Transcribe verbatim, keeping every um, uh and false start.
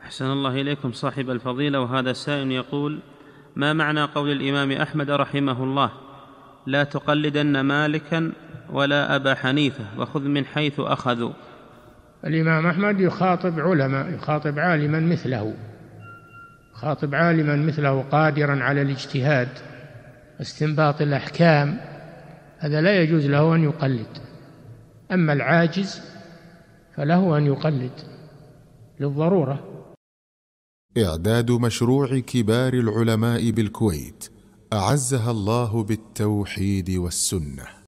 أحسن الله إليكم صاحب الفضيلة. وهذا سائل يقول: ما معنى قول الإمام أحمد رحمه الله: لا تقلدن مالكا ولا أبا حنيفة وخذ من حيث أخذوا؟ الإمام أحمد يخاطب علماء، يخاطب عالما مثله، يخاطب عالما مثله قادرا على الاجتهاد استنباط الأحكام، هذا لا يجوز له أن يقلد. أما العاجز فله أن يقلد للضرورة. إعداد مشروع كبار العلماء بالكويت أعزها الله بالتوحيد والسنة.